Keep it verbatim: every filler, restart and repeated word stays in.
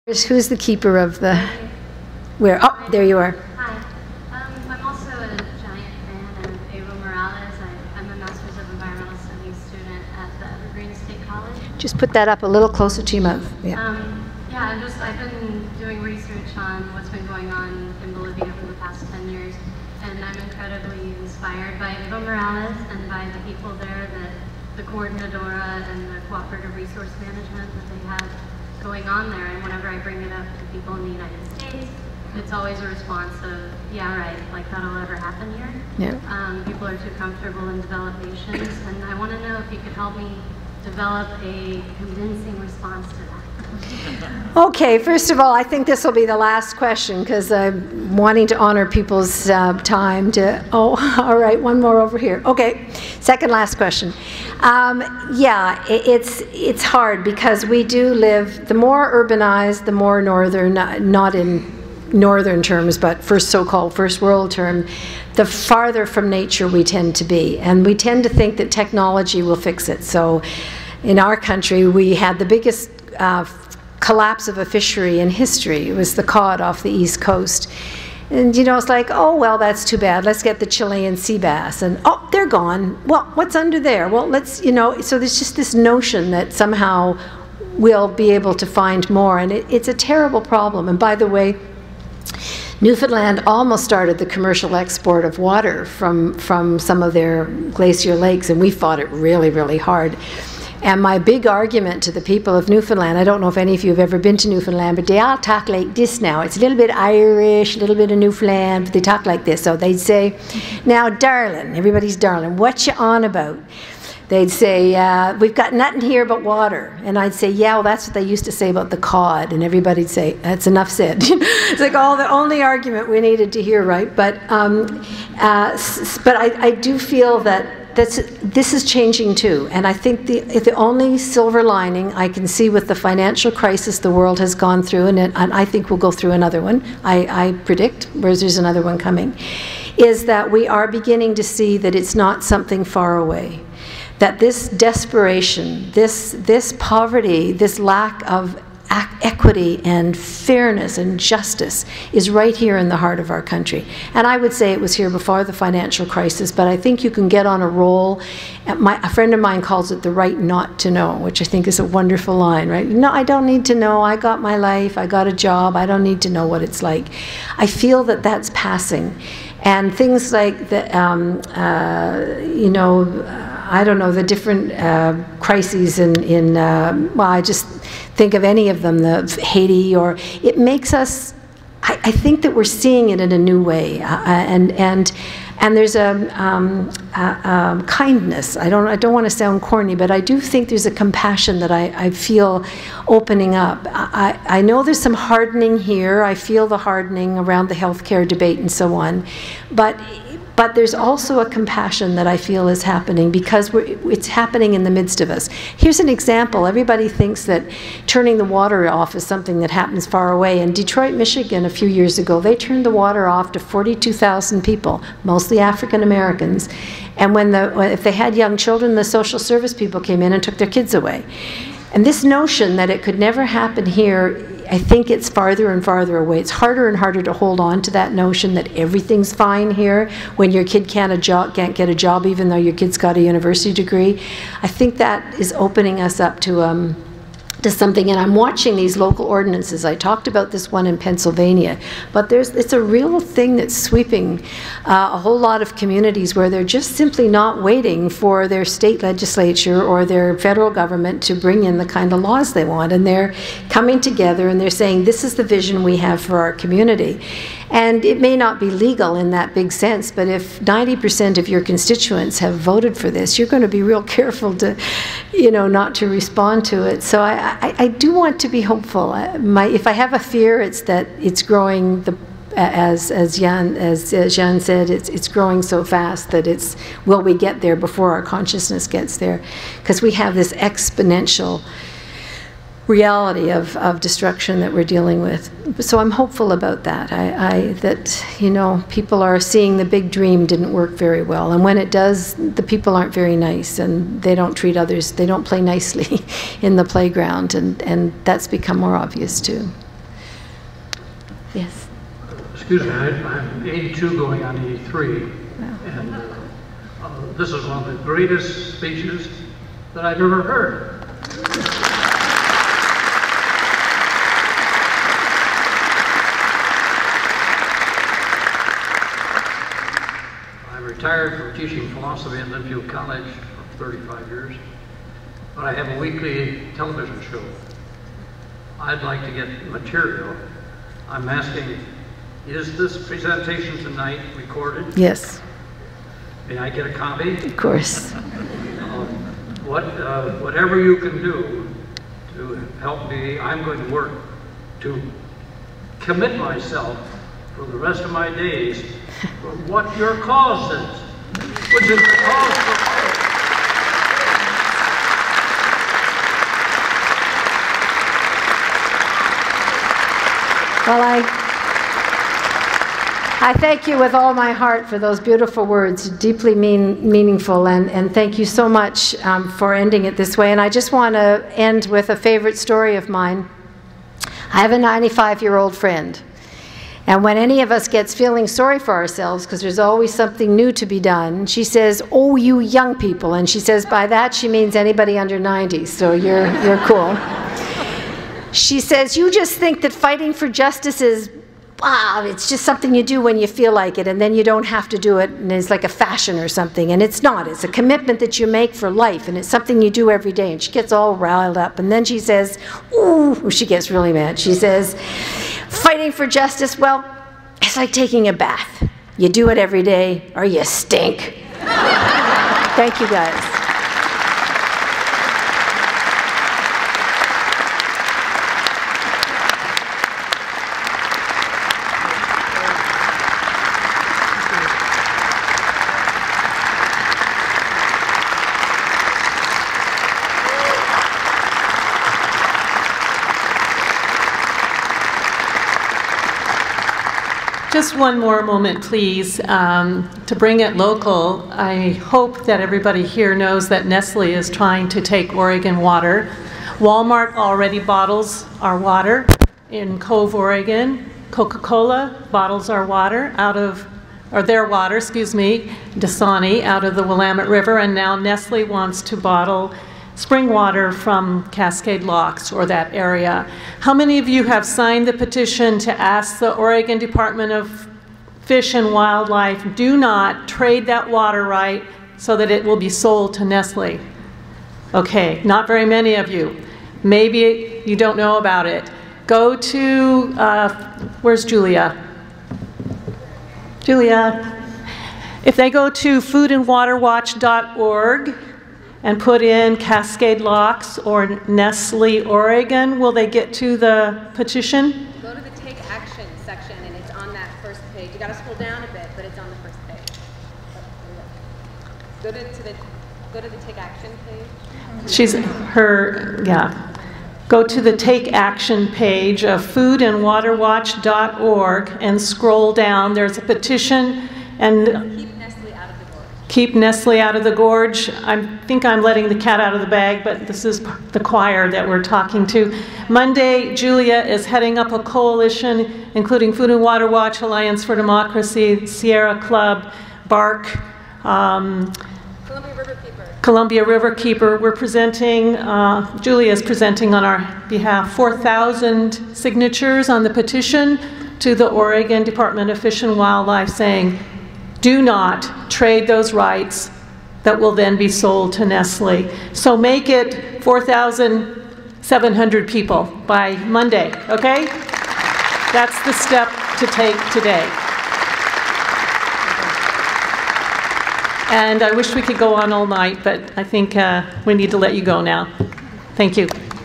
Who's the keeper of the, where, oh, there you are. Hi. Um, I'm also a giant fan of Evo Morales. I, I'm a Master's of Environmental Studies student at the Evergreen State College. Just put that up a little closer to your mouth. Yeah. Um, yeah, I'm just, I've been doing research on what's been going on in Bolivia for the past ten years, and I'm incredibly inspired by Evo Morales and by the people there, that the coordinadora and the cooperative resource management that they have going on there. And whenever I bring it up to people in the United States, it's always a response of, yeah, right, like that'll ever happen here. Yeah. Um, people are too comfortable in developed nations, and I want to know if you could help me develop a convincing response to that. Okay, first of all, I think this will be the last question because I'm wanting to honor people's uh, time to, oh, all right, one more over here. Okay, second last question. Um, yeah, it, it's, it's hard because we do live, the more urbanized, the more northern, not in northern terms, but first so-called first world term, the farther from nature we tend to be. And we tend to think that technology will fix it. So in our country, we had the biggest uh, collapse of a fishery in history. It was the cod off the east coast. And you know, it's like, oh, well, that's too bad. Let's get the Chilean sea bass. And oh, they're gone. Well, what's under there? Well, let's, you know, so there's just this notion that somehow we'll be able to find more. And it, it's a terrible problem. And by the way, Newfoundland almost started the commercial export of water from, from some of their glacier lakes, and we fought it really, really hard. And my big argument to the people of Newfoundland, I don't know if any of you have ever been to Newfoundland, but they all talk like this now. It's a little bit Irish, a little bit of Newfoundland, but they talk like this. So they'd say, now, darling, everybody's darling, what you on about? They'd say, uh, we've got nothing here but water. And I'd say, yeah, well, that's what they used to say about the cod. And everybody'd say, that's enough said. It's like all the only argument we needed to hear, right? But, um, uh, s but I, I do feel that That's, this is changing too, and I think the, the only silver lining I can see with the financial crisis the world has gone through, and, it, and I think we'll go through another one, I, I predict, whereas there's another one coming, is that we are beginning to see that it's not something far away. That this desperation, this, this poverty, this lack of equity and fairness and justice is right here in the heart of our country. And I would say it was here before the financial crisis, but I think you can get on a roll. My, a friend of mine calls it the right not to know, which I think is a wonderful line, right? No, I don't need to know. I got my life. I got a job. I don't need to know what it's like. I feel that that's passing. And things like the, um, uh, you know, I don't know, the different uh, crises in, in uh, well, I just think of any of them, the Haiti, or it makes us, I, I think that we're seeing it in a new way. Uh, and, and, and there's a, um, a um, kindness. I don't, I don't want to sound corny, but I do think there's a compassion that I, I feel opening up. I, I know there's some hardening here. I feel the hardening around the healthcare debate and so on. But But there's also a compassion that I feel is happening because we're, it's happening in the midst of us. Here's an example. Everybody thinks that turning the water off is something that happens far away. In Detroit, Michigan, a few years ago, they turned the water off to forty-two thousand people, mostly African Americans. And when the, if they had young children, the social service people came in and took their kids away. And this notion that it could never happen here, I think it's farther and farther away. It's harder and harder to hold on to that notion that everything's fine here when your kid can't, a job, can't get a job even though your kid's got a university degree. I think that is opening us up to, um, to something, and I'm watching these local ordinances. I talked about this one in Pennsylvania, but there's, it's a real thing that's sweeping uh, a whole lot of communities where they're just simply not waiting for their state legislature or their federal government to bring in the kind of laws they want, and they're coming together and they're saying, this is the vision we have for our community. And it may not be legal in that big sense, but if ninety percent of your constituents have voted for this, you're going to be real careful to, you know, not to respond to it. So I, I, I do want to be hopeful. My, if I have a fear, it's that it's growing, the, as, as, Jan, as Jean said, it's, it's growing so fast that it's, will we get there before our consciousness gets there? Because we have this exponential reality of, of destruction that we're dealing with. So I'm hopeful about that. I, I, that, you know, people are seeing the big dream didn't work very well. And when it does, the people aren't very nice and they don't treat others, they don't play nicely in the playground. And, and that's become more obvious too. Yes. Excuse me, I, I'm eighty-two going on eighty-three, Wow. and uh, uh, this is one of the greatest speeches that I've ever heard. I'm retired from teaching philosophy at Linfield College for thirty-five years, but I have a weekly television show. I'd like to get material. I'm asking, is this presentation tonight recorded? Yes. May I get a copy? Of course. Uh, what, uh, whatever you can do to help me, I'm going to work to commit myself for the rest of my days for what your cause is, which is the cause for hope. Well, I, I thank you with all my heart for those beautiful words, deeply mean, meaningful, and, and thank you so much um, for ending it this way. And I just want to end with a favorite story of mine. I have a ninety-five-year-old friend, and when any of us gets feeling sorry for ourselves, because there's always something new to be done, she says, "Oh, you young people," and she says by that she means anybody under ninety, so you're, you're cool. She says, "You just think that fighting for justice is, wow, it's just something you do when you feel like it, and then you don't have to do it, and it's like a fashion or something." And it's not. It's a commitment that you make for life, and it's something you do every day. And she gets all riled up. And then she says, ooh, she gets really mad. She says, "Fighting for justice, well, it's like taking a bath. You do it every day, or you stink." Thank you, guys. Just one more moment, please, um, to bring it local. I hope that everybody here knows that Nestle is trying to take Oregon water. Walmart already bottles our water in Cove, Oregon. Coca-Cola bottles our water out of, or their water, excuse me, Dasani, out of the Willamette River, and now Nestle wants to bottle spring water from Cascade Locks or that area. How many of you have signed the petition to ask the Oregon Department of Fish and Wildlife, do not trade that water right so that it will be sold to Nestle? Okay, not very many of you. Maybe you don't know about it. Go to, uh, where's Julia? Julia. If they go to food and water watch dot org, and put in Cascade Locks or Nestle, Oregon, will they get to the petition? Go to the Take Action section, and it's on that first page. You got to scroll down a bit, but it's on the first page. Go to, to the go to the Take Action page. She's her yeah. Go to the Take Action page of food and water watch dot org and scroll down. There's a petition and. Keep Nestle out of the gorge. I think I'm letting the cat out of the bag, but this is the choir that we're talking to. Monday, Julia is heading up a coalition, including Food and Water Watch, Alliance for Democracy, Sierra Club, BARC, um, Columbia River Keeper. Columbia River Keeper. We're presenting, uh, Julia is presenting on our behalf four thousand signatures on the petition to the Oregon Department of Fish and Wildlife saying, do not trade those rights that will then be sold to Nestle. So make it four thousand seven hundred people by Monday, okay? That's the step to take today. And I wish we could go on all night, but I think uh, we need to let you go now. Thank you.